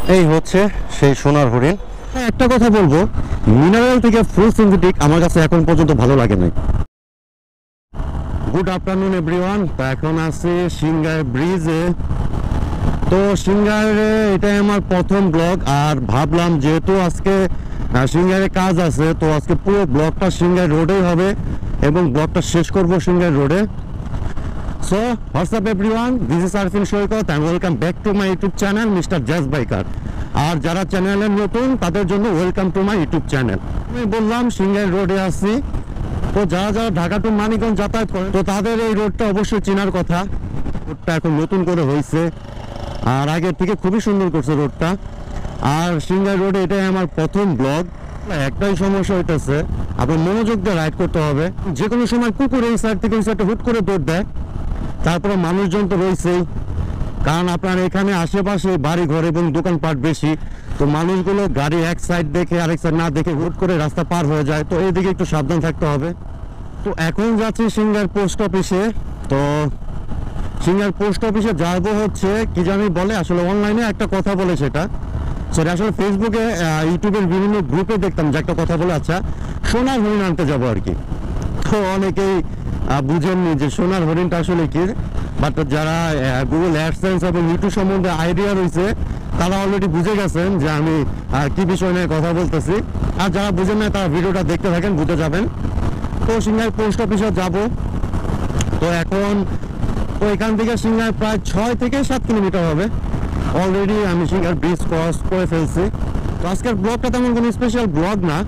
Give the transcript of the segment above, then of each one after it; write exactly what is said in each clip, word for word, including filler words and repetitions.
এই হচ্ছে সেই সোনার হরিণ। হ্যাঁ, একটা কথা বলবো, মিনারেল থেকে ফুল সিনথেটিক আমার কাছে এখন পর্যন্ত ভালো লাগে নাই। Good afternoon everyone. তো এখন আছি সিংগার ব্রিজে। তো সিংগারে এটাই আমার প্রথম ব্লগ, আর ভাবলাম যেহেতু আজকে সিংগারে কাজ আছে, তো আজকে পুরো ব্লগটা সিংগার রোডেই হবে এবং ব্লগটা শেষ করব সিংগার রোডে। So what's up everyone, this is Arfin Saikat and welcome back to my YouTube channel Mister Jazz Biker. আর যারা চ্যানেলের নতুন তাদের জন্য welcome to my YouTube channel. আমি বললাম সিংগার রোডে আছি, তো যারা যারা ঢাকা টু মানিকগঞ্জ যাতায়াত করে তো তাদের এই রোডটা অবশ্যই চেনার কথা। রোডটা এখন নতুন করে হয়েছে, আর আগের থেকে খুবই সুন্দর করছে রোডটা। আর সিংগার রোডে এটাই আমার প্রথম ব্লগ। একটাই সমস্যা হইতেছে, আপনার মনোযোগ দিয়ে রাইড করতে হবে। যে কোনো সময় কুকুর এই সাইড থেকে ওই সাইডে হুট করে দৌড় দেয়, তারপরে মানুষজন তো রয়েছেই, কারণ আপনার এখানে আশেপাশে বাড়ি ঘর এবং দোকানপাট বেশি, তো মানুষগুলো গাড়ি এক সাইড দেখে আরেক সাইড না দেখে হুট করে রাস্তা পার হয়ে যায়, তো এইদিকে একটু সাবধান থাকতে হবে। তো এখন যাচ্ছি সিংগার পোস্ট অফিসে। তো সিংগার পোস্ট অফিসে যাবো হচ্ছে কি জানি বলে, আসলে অনলাইনে একটা কথা বলে, সেটা সেটা আসলে ফেসবুকে ইউটিউবের বিভিন্ন গ্রুপে দেখতাম যে একটা কথা বলে, আচ্ছা সোনার হরিণ আনতে যাবো আর কি। তো অনেকেই বুঝেননি যে সোনার হরিণটা আসলে কি, বাট যারা গুগল অ্যাডসেন্স এবং ইউটিউব সম্বন্ধে আইডিয়া রয়েছে তারা অলরেডি বুঝে গেছেন যে আমি কি বিষয় নিয়ে কথা বলতেছি। আর যারা বুঝেন না তারা ভিডিওটা দেখতে থাকেন, বুঝে যাবেন। তো সিংগার পোস্ট অফিসে যাব। তো এখন তো এখান থেকে সিংগার প্রায় ছয় থেকে সাত কিলোমিটার হবে। অলরেডি আমি সিংগার ব্রিজ ক্রস করে ফেলছি। তো আজকের ব্লগটা তেমন কোনো স্পেশাল ব্লগ না,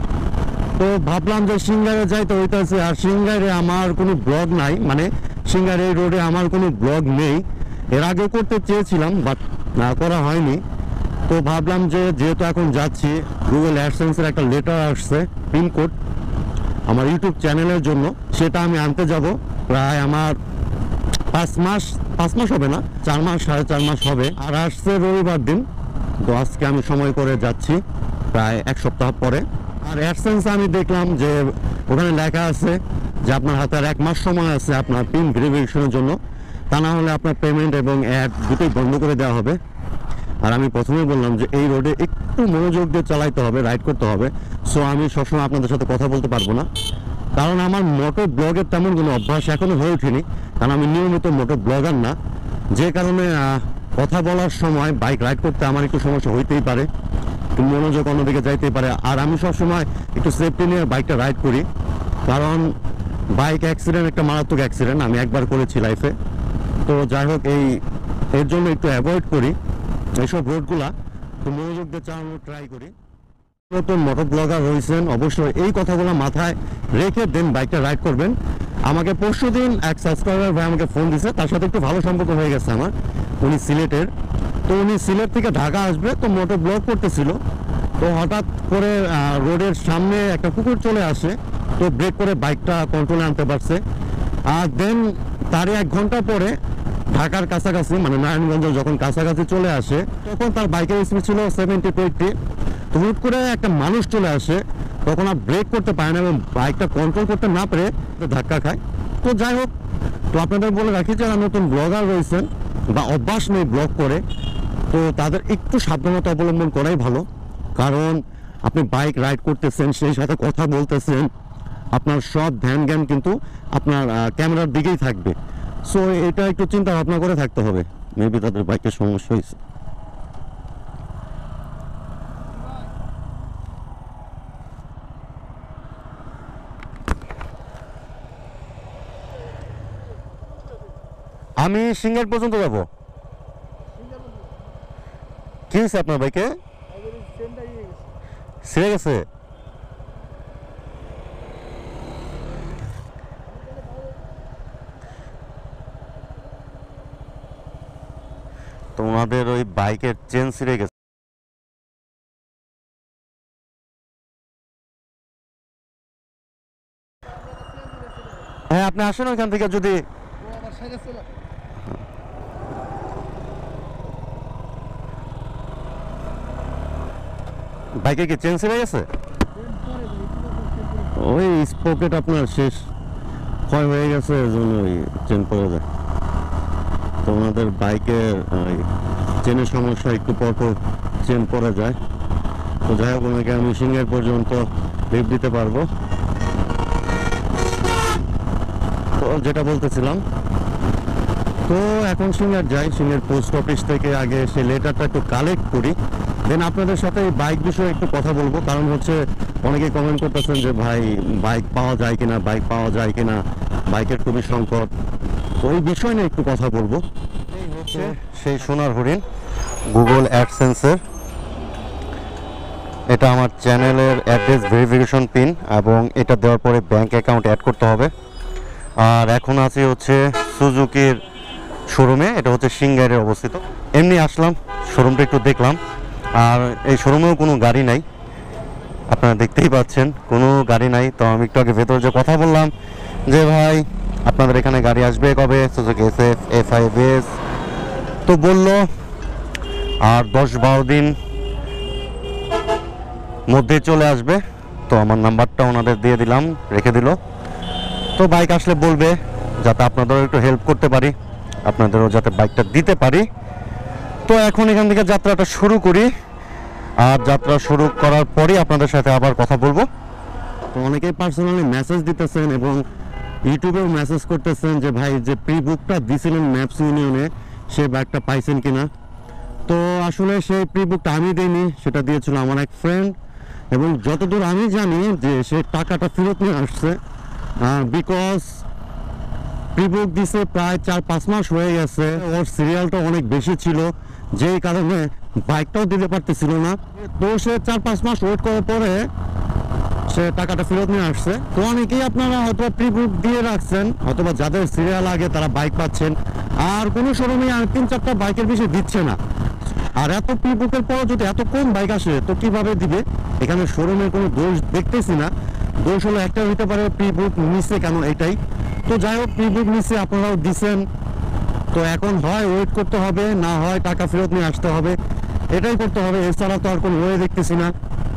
তো ভাবলাম যে সিংগারে যাইতে হইতেছে, আর সিংগারে আমার কোনো ব্লগ নাই, মানে সিংগারে রোডে আমার কোনো ব্লগ নেই। এর আগে করতে চেয়েছিলাম বাট না করা হয়নি। তো ভাবলাম যে যেহেতু এখন যাচ্ছি, গুগল অ্যাডসেন্সের একটা লেটার আসছে পিনকোড আমার ইউটিউব চ্যানেলের জন্য, সেটা আমি আনতে যাব। প্রায় আমার পাঁচ মাস পাঁচ মাস হবে না, চার মাস সাড়ে চার মাস হবে। আর আসছে রবিবার দিন, তো আজকে আমি সময় করে যাচ্ছি প্রায় এক সপ্তাহ পরে। আর অ্যাডসেন্স আমি দেখলাম যে ওখানে লেখা আছে যে আপনার হাতে আর এক মাস সময় আছে আপনার পিন ভেরিফিকেশনের জন্য, তা না হলে আপনার পেমেন্ট এবং অ্যাড দুটোই বন্ধ করে দেওয়া হবে। আর আমি প্রথমেই বললাম যে এই রোডে একটু মনোযোগ দিয়ে চালাইতে হবে, রাইড করতে হবে। সো আমি সবসময় আপনাদের সাথে কথা বলতে পারবো না, কারণ আমার মোটো ব্লগের তেমন কোনো অভ্যাস এখনো হয়ে ওঠেনি, কারণ আমি নিয়মিত মোটো ব্লগার না, যে কারণে কথা বলার সময় বাইক রাইড করতে আমার একটু সমস্যা হইতেই পারে, একটু মনোযোগ অন্যদিকে যাইতেই পারে। আর আমি সবসময় একটু সেফটি নিয়ে বাইকটা রাইড করি, কারণ বাইক অ্যাক্সিডেন্ট একটা মারাত্মক অ্যাক্সিডেন্ট আমি একবার করেছি লাইফে। তো যাই হোক, এই এর জন্য একটু অ্যাভয়েড করি এইসব রোডগুলা, তো মনোযোগ দিয়ে চালানোর ট্রাই করি। নতুন মোটর ব্লগার হয়েছেন, অবশ্যই এই কথাগুলো মাথায় রেখে দেন বাইকটা রাইড করবেন। আমাকে পরশু দিন এক সাবস্ক্রাইবার ভাই আমাকে ফোন দিছে, তার সাথে একটু ভালো সম্পর্ক হয়ে গেছে আমার। উনি সিলেটের, তো উনি সিলেট থেকে ঢাকা আসবে, তো মোটর ব্লগ করতেছিল। তো হঠাৎ করে রোডের সামনে একটা কুকুর চলে আসে, তো ব্রেক করে বাইকটা কন্ট্রোলে আনতে পারছে। আর দেন তারই এক ঘন্টা পরে ঢাকার কাছাকাছি, মানে নারায়ণগঞ্জ যখন কাছাকাছি চলে আসে, তখন তার বাইকের স্পিড ছিল সেভেন্টি টু এইটটি। তো হুট করে একটা মানুষ চলে আসে, তখন আর ব্রেক করতে পারে না এবং বাইকটা কন্ট্রোল করতে না পেরে ধাক্কা খায়। তো যাই হোক, তো আপনাদের বলে রাখি যারা নতুন ব্লগার রয়েছেন বা অভ্যাস নেই ব্লগ করে, তো তাদের একটু সাবধানতা অবলম্বন করাই ভালো, কারণ আপনি বাইক রাইড করতেছেন, সেই সাথে কথা বলতেছেন, আপনার সব ধ্যান জ্ঞান কিন্তু আপনার ক্যামেরার দিকেই থাকবে। সো এটা একটু চিন্তা ভাবনা করে থাকতে হবে, মেবি তাদের বাইকের সমস্যা হয়েছে। আমি সিঙ্গার পর্যন্ত যাব। কি হয়েছে আপনার বাইকে? ছিঁড়ে গেছে? তো ওনাদের ওই বাইকের চেন ছিঁড়ে গেছে। হ্যাঁ, আপনি আসেন ওইখান থেকে। যদি বাইকে কি চেন ছিঁড়ে গেছে? ওই স্পকেট আপনার শেষ ক্ষয় হয়ে গেছে, এর জন্য ওই চেন পড়ে যায়। তো ওনাদের বাইকের চেনের সমস্যা, একটু পর পর চেন পড়ে যায়। তো যাই হোক, ওনাকে আমি সিঙ্গার পর্যন্ত লিফট দিতে পারবো। তো যেটা বলতেছিলাম, তো এখন সিঙ্গার যাই, সিঙ্গার পোস্ট অফিস থেকে আগে সেই লেটারটা একটু কালেক্ট করি, দেন আপনাদের সাথে এই বাইক বিষয়ে একটু কথা বলবো। কারণ হচ্ছে অনেকে কমেন্ট করতেছেন যে ভাই বাইক পাওয়া যায় কিনা, বাইক পাওয়া যায় কিনা, বাইকের খুবই সংকট। তো ওই বিষয় নিয়ে একটু কথা বলবো। এই হচ্ছে সেই সোনার হরিণ গুগল অ্যাডসেন্সের। এটা আমার চ্যানেলের অ্যাড্রেস ভেরিফিকেশন পিন, এবং এটা দেওয়ার পরে ব্যাংক অ্যাকাউন্ট অ্যাড করতে হবে। আর এখন আছি হচ্ছে সুজুকির শোরুমে, এটা হচ্ছে সিঙ্গাইরে অবস্থিত। এমনি আসলাম, শোরুমটা একটু দেখলাম। আর এই শোরুমেও কোনো গাড়ি নাই, আপনারা দেখতেই পাচ্ছেন কোনো গাড়ি নাই। তো আমি একটু আগে ভেতরে যে কথা বললাম যে ভাই আপনাদের এখানে গাড়ি আসবে কবে, Suzuki S F A five S, তো বললো আর দশ বারো দিন মধ্যে চলে আসবে। তো আমার নাম্বারটা ওনাদের দিয়ে দিলাম, রেখে দিল। তো বাইক আসলে বলবে, যাতে আপনাদেরও একটু হেল্প করতে পারি, আপনাদেরও যাতে বাইকটা দিতে পারি। তো এখন এখান থেকে যাত্রাটা শুরু করি, আর যাত্রা শুরু করার পরেই আপনাদের সাথে আবার কথা বলবো। তো অনেকেই পার্সোনালি মেসেজ দিতেছেন এবং ইউটিউবেও মেসেজ করতেছেন যে ভাই যে প্রি বুকটা দিয়েছিলেন ম্যাপস ইউনিয়নে, সে বাইকটা পাইছেন কিনা। তো আসলে সেই প্রি বুকটা আমি দিইনি, সেটা দিয়েছিল আমার এক ফ্রেন্ড, এবং যতদূর আমি জানি যে সে টাকাটা ফেরত নিয়ে আসছে, বিকজ প্রি বুক দিছে প্রায় চার পাঁচ মাস হয়ে গেছে, ওর সিরিয়ালটা অনেক বেশি ছিল, যেই কারণে বাইকটাও দিতে পারতেছিল না। তো সে চার পাঁচ মাস ওয়েট করার পরে সে টাকাটা ফেরত নিয়ে আসছে। তো অনেকেই আপনারা হয়তো প্রি বুক দিয়ে রাখছেন, অথবা যাদের সিরিয়াল আগে তারা বাইক পাচ্ছেন, আর কোনো শোরুমে আর তিন চারটা বাইকের বেশি দিচ্ছে না। আর এত প্রি বুকের পর যদি এত কম বাইক আসে তো কিভাবে দিবে? এখানে শোরুমের কোনো দোষ দেখতেছি না। দোষ হলো একটা হইতে পারে প্রি বুক নিচ্ছে কেন, এটাই। তো যাই হোক, প্রি বুক নিচ্ছে, আপনারাও দিচ্ছেন, তো এখন হয় ওয়েট করতে হবে, না হয় টাকা ফেরত নিয়ে আসতে হবে, এটাই করতে হবে। এছাড়া তো আর কোনো ওয়ে দেখতেছি না।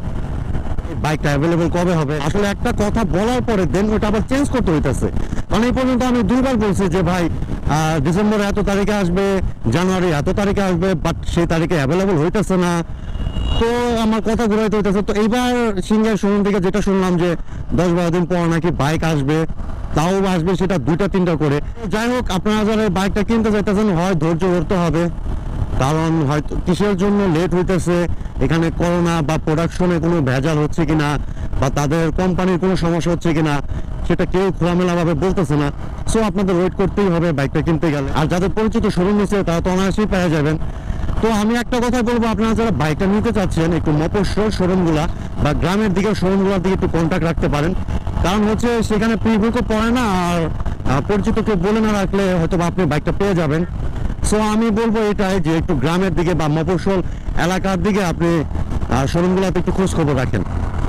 বাইকটা অ্যাভেলেবল কবে হবে? আসলে একটা কথা বলার পরে দেন ওটা আবার চেঞ্জ করতে হইতেছে। মানে এই পর্যন্ত আমি দুইবার বলছি যে ভাই ডিসেম্বর এত তারিখে আসবে, জানুয়ারি এত তারিখে আসবে, বাট সেই তারিখে অ্যাভেলেবল হইতেছে না। তো আমার কথা ঘুরাইতে হইতেছে। তো এইবার সিঙ্গার শোরুম থেকে যেটা শুনলাম যে দশ বারো দিন পর নাকি বাইক আসবে, তাও আসবে সেটা দুইটা তিনটা করে। যাই হোক, আপনারা যারা বাইকটা কিনতে চাইতেছেন হয় ধৈর্য ধরতে হবে, কারণ হয়তো কিসের জন্য লেট হইতেছে, এখানে করোনা বা প্রোডাকশনে কোনো ভেজাল হচ্ছে কিনা, বা তাদের কোম্পানির কোনো সমস্যা হচ্ছে কিনা, সেটা কেউ খোলামেলাভাবে বলতেছে না। সো আপনাদের ওয়েট করতেই হবে বাইকটা কিনতে গেলে। আর যাদের পরিচিত শোরুম নিচ্ছে তারা তো অনায়াসেই পেয়ে যাবেন। তো আমি একটা কথা বলবো, আপনারা যারা বাইকটা নিতে চাচ্ছেন একটু মফস্বল শোরুমগুলা বা গ্রামের দিকের শোরুমগুলোর দিকে একটু কন্ট্যাক্ট রাখতে পারেন। কারণ হচ্ছে সেখানে প্রি বুকও পড়ে না, আর পরিচিত কেউ বলে না রাখলে হয়তো আপনি বাইকটা পেয়ে যাবেন। সো আমি বলবো এটাই যে একটু গ্রামের দিকে বা মফস্বল এলাকার দিকে আপনি শোরুমগুলোতে একটু খোঁজ খবর রাখেন।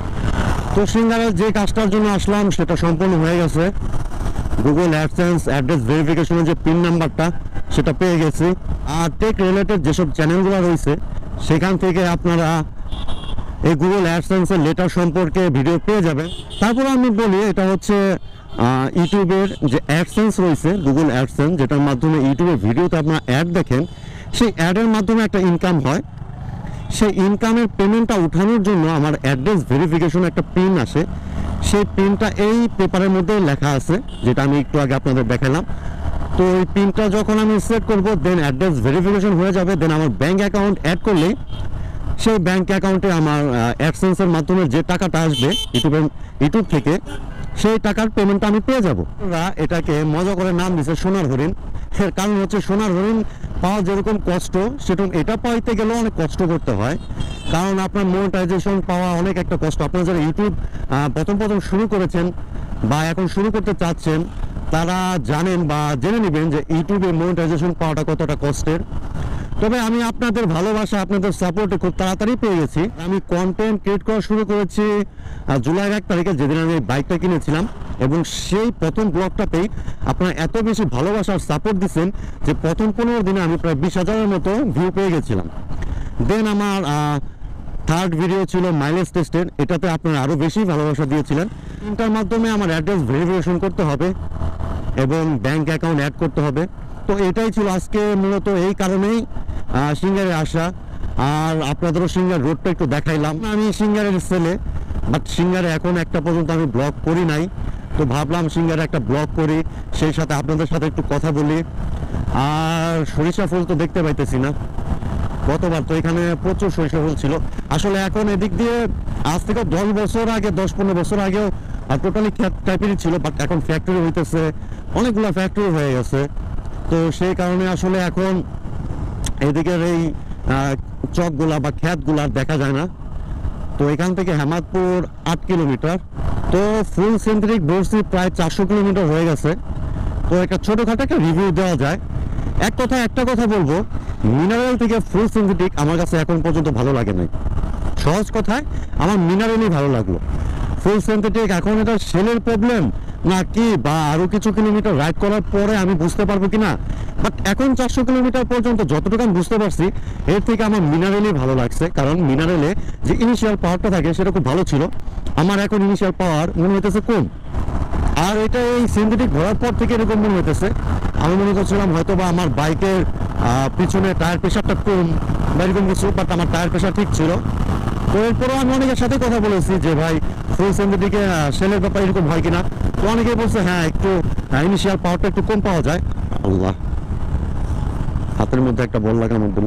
তো সিঙ্গারের যে কাজটার জন্য আসলাম সেটা সম্পূর্ণ হয়ে গেছে। গুগল অ্যাডসেন্স অ্যাড্রেস ভেরিফিকেশনের যে পিন নাম্বারটা সেটা পেয়ে গেছি। আর টেক রিলেটেড যেসব চ্যানেলগুলো রয়েছে সেখান থেকে আপনারা এই গুগল অ্যাডসেন্সের লেটার সম্পর্কে ভিডিও পেয়ে যাবেন। তারপর আমি বলি, এটা হচ্ছে ইউটিউবের যে অ্যাডসেন্স রয়েছে, গুগল অ্যাডসেন্স, যেটার মাধ্যমে ইউটিউবের ভিডিওতে আপনারা অ্যাড দেখেন, সেই অ্যাডের মাধ্যমে একটা ইনকাম হয়। সেই ইনকামের পেমেন্টটা উঠানোর জন্য আমার অ্যাড্রেস ভেরিফিকেশন একটা পিন আসে, সেই পিনটা এই পেপারের মধ্যে লেখা আছে, যেটা আমি একটু আগে আপনাদের দেখালাম। তো এই পিনটা যখন আমি সেট করব, দেন অ্যাড্রেস ভেরিফিকেশন হয়ে যাবে। দেন আমার ব্যাঙ্ক অ্যাকাউন্ট অ্যাড করলেই সেই ব্যাঙ্ক অ্যাকাউন্টে আমার অ্যাডসেন্সের মাধ্যমে যে টাকাটা আসবে ইউটিউবের ইউটিউব থেকে, সেই টাকার পেমেন্টটা আমি পেয়ে যাবো। এটাকে মজা করে নাম দিচ্ছে সোনার হরিণ। এর কারণ হচ্ছে সোনার হরিণ পাওয়া যেরকম কষ্ট, সেরকম এটা পাইতে গেলেও অনেক কষ্ট করতে হয়। কারণ আপনার মনিটাইজেশন পাওয়া অনেক একটা কষ্ট। আপনারা যারা ইউটিউব প্রথম প্রথম শুরু করেছেন বা এখন শুরু করতে চাচ্ছেন, তারা জানেন বা জেনে নেবেন যে ইউটিউবে মনিটাইজেশন পাওয়াটা কতটা কষ্টের। তবে আমি আপনাদের ভালোবাসা, আপনাদের সাপোর্টে খুব তাড়াতাড়ি পেয়ে গেছি। আমি কন্টেন্ট ক্রিয়েট করা শুরু করেছি জুলাই এক তারিখে, যেদিন আমি বাইকটা কিনেছিলাম, এবং সেই প্রথম ব্লগটাতেই আপনারা এত বেশি ভালোবাসার সাপোর্ট দিচ্ছেন যে প্রথম পনেরো দিনে আমি প্রায় বিশ হাজারের মতো ভিউ পেয়ে গেছিলাম। দেন আমার থার্ড ভিডিও ছিল মাইলেজ টেস্টের, এটাতে আপনারা আরও বেশি ভালোবাসা দিয়েছিলেন। এটার মাধ্যমে আমার অ্যাড্রেস ভেরিফিকেশন করতে হবে এবং ব্যাঙ্ক অ্যাকাউন্ট অ্যাড করতে হবে। তো এটাই ছিল আজকে মূলত, এই কারণেই সিঙ্গারে আসা। আর আপনাদেরও সিঙ্গার রোডটা একটু দেখাইলাম। আমি সিঙ্গারের ছেলে, বাট সিঙ্গারে এখন একটা পর্যন্ত আমি ব্লগ করি নাই, তো ভাবলাম সিঙ্গারে একটা ব্লগ করি, সেই সাথে আপনাদের সাথে একটু কথা বলি। আর সরিষা ফুল তো দেখতে পাইতেছি না, গতবার তো এখানে প্রচুর সরিষা ফুল ছিল। আসলে এখন এদিক দিয়ে আজ থেকে দশ বছর আগে দশ পনেরো বছর আগেও টোটালি খ্যাত টাইপেরই ছিল, বাট এখন ফ্যাক্টরি হইতেছে, অনেকগুলো ফ্যাক্টরি হয়ে গেছে। তো সেই কারণে আসলে এখন এদিকের এই চকগুলা বা খ্যাতগুলা দেখা যায় না। তো এখান থেকে হেমাদপুর আট কিলোমিটার, তো ফুল সেন্ট্রিক বর্ষি প্রায় চারশো কিলোমিটার হয়ে গেছে। তো একটা ছোটোখাটো একটা রিভিউ দেওয়া যায়। এক কথা একটা কথা বলবো, মিনারেল থেকে ফুল সিনথেটিক আমার কাছে এখন পর্যন্ত ভালো লাগে নাই। সহজ কথায় আমার মিনারেলই ভালো লাগলো। ফুল সিনথেটিক এখন এটা সেলের প্রবলেম না কি, বা আরও কিছু কিলোমিটার রাইড করার পরে আমি বুঝতে পারবো কিনা, বাট এখন চারশো কিলোমিটার পর্যন্ত যতটুকু আমি বুঝতে পারছি এর থেকে আমার মিনারেলই ভালো লাগছে। কারণ মিনারেলে যে ইনিশিয়াল পাওয়ারটা থাকে সেটা খুব ভালো ছিল, আমার এখন ইনিশিয়াল পাওয়ার মনে হইতেছে কম। আর এটা এই সিনথেটিক ঘোরার পর থেকে এরকম মনে হইতেছে, আমি মনে করছিলাম হয়তো বা আমার বাইকের পিছনে টায়ার প্রেশারটা কম বা এরকম কিছু, বাট আমার টায়ার প্রেশার ঠিক ছিল। তো এরপরেও আমি অনেকের সাথে কথা বলেছি যে ভাই ফুল সিনথেটিকে সেলের ব্যাপার এরকম হয় কিনা, তো অনেকেই বলছে হ্যাঁ একটু ইনিশিয়াল পাওয়ারটা একটু কম পাওয়া যায়। আল্লাহ, হাতের মধ্যে একটা বল লাগানো দিল,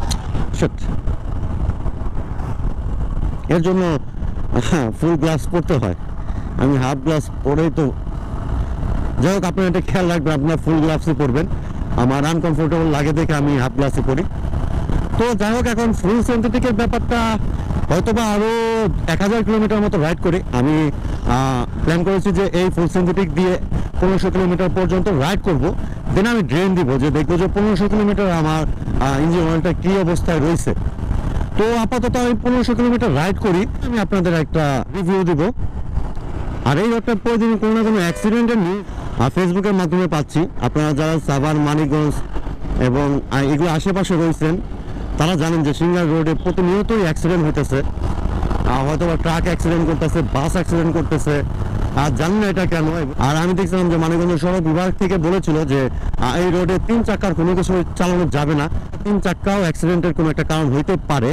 এর জন্য হ্যাঁ ফুল গ্লাস পরতে হয়, আমি হাফ গ্লাস পরেই তো। যাই হোক, আপনার এটা খেয়াল রাখবেন, আপনার ফুল গ্লাভসই পরবেন। আমার আনকমফোর্টেবল লাগে দেখে আমি হাফ গ্লাসই পরি। তো যাই হোক, এখন ফুল সিনথেটিকের ব্যাপারটা হয়তো বা আরও এক হাজার কিলোমিটার মতো রাইড করি। আমি প্ল্যান করেছি যে এই ফুল সিনথেটিক দিয়ে পনেরোশো কিলোমিটার পর্যন্ত রাইড করব, দেন আমি ড্রেন দিব, যে দেখবো যে পনেরোশো কিলোমিটার আমার ইঞ্জিন অয়েলটা কী অবস্থায় রয়েছে। তো আপাতত আমি পনেরোশো কিলোমিটার রাইড করি, আমি আপনাদের একটা রিভিউ দিব। আর এই রোডটার পরে যদি কোনো না কোনো অ্যাক্সিডেন্টের নিউজ ফেসবুকের মাধ্যমে পাচ্ছি, আপনারা যারা সাভার, মানিকগঞ্জ এবং এগুলো আশেপাশে রয়েছেন তারা জানেন যে সিঙ্গার রোডে প্রতিনিয়তই অ্যাক্সিডেন্ট হইতেছে, হয়তো বা ট্রাক অ্যাক্সিডেন্ট করতেছে, বাস অ্যাক্সিডেন্ট করতেছে, আর জানি না এটা কেন। আর আমি দেখছিলাম যে মানিকগঞ্জ সড়ক বিভাগ থেকে বলেছিল যে এই রোডে তিন চাকার কোনো কিছু চালানো যাবে না, তিন চাক্কাও অ্যাক্সিডেন্টের কোনো একটা কারণ হইতে পারে।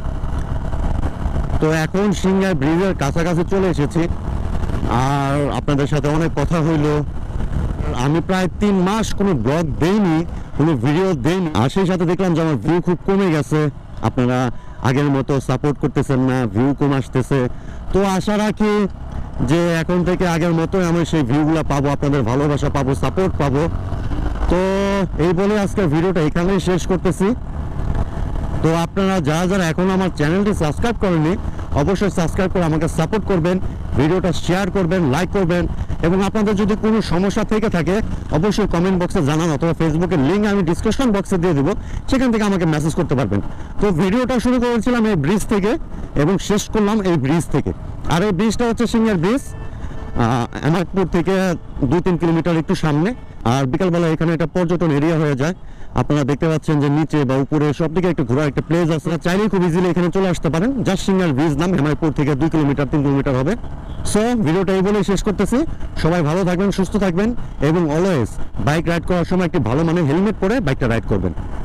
তো এখন সিঙ্গার ব্রিজের কাছাকাছি চলে এসেছি, আর আপনাদের সাথে অনেক কথা হইলো। আমি প্রায় তিন মাস কোনো ব্লগ দেইনি, কোনো ভিডিও দেইনি, আর সেই সাথে দেখলাম যে আমার ভিউ খুব কমে গেছে, আপনারা আগের মতো সাপোর্ট করতেছেন না, ভিউ কম আসতেছে। তো আশা রাখি যে এখন থেকে আগের মতোই আমি সেই ভিউগুলো পাবো, আপনাদের ভালোবাসা পাবো, সাপোর্ট পাবো। তো এই বলে আজকের ভিডিওটা এখানেই শেষ করতেছি। তো আপনারা যারা যারা এখন আমার চ্যানেলটি সাবস্ক্রাইব করেননি অবশ্যই সাবস্ক্রাইব করে আমাকে সাপোর্ট করবেন, ভিডিওটা শেয়ার করবেন, লাইক করবেন, এবং আপনাদের যদি কোনো সমস্যা থেকে থাকে অবশ্যই কমেন্ট বক্সে জানান, অথবা ফেসবুকের লিঙ্ক আমি ডিসক্রিপশন বক্সে দিয়ে দেবো, সেখান থেকে আমাকে মেসেজ করতে পারবেন। তো ভিডিওটা শুরু করেছিলাম এই ব্রিজ থেকে এবং শেষ করলাম এই ব্রিজ থেকে। আর এই ব্রিজটা হচ্ছে সিঙ্গার ব্রিজ, হেমাদপুর থেকে দুই তিন কিলোমিটার একটু সামনে। আর বিকালবেলা এখানে একটা পর্যটন এরিয়া হয়ে যায়, আপনারা দেখতে পাচ্ছেন যে নিচে বা উপরে সব দিকে একটা ঘোরার একটা প্লেস আছে, চাইলেই খুব ইজিলি এখানে চলে আসতে পারেন। জাস্ট সিঙ্গার ব্রিজ নাম, হেমাদপুর থেকে দুই কিলোমিটার তিন কিলোমিটার হবে। সো ভিডিওটা এই বলেই শেষ করতেছি। সবাই ভালো থাকবেন, সুস্থ থাকবেন, এবং অলওয়েজ বাইক রাইড করার সময় একটি ভালো মানের হেলমেট পরে বাইকটা রাইড করবেন।